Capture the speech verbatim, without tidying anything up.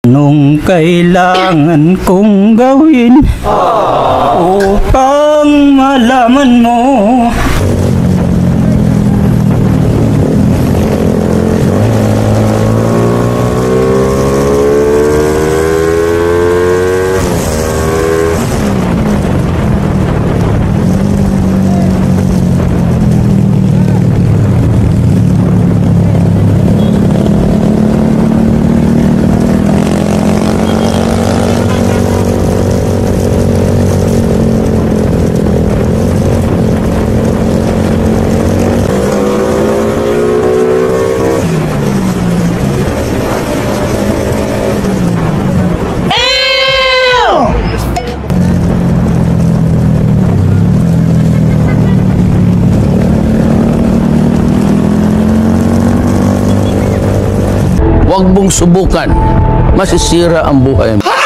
Anong kailangan kong gawin upang malaman mo? Huwag mong subukan, masisira ang buhay mo.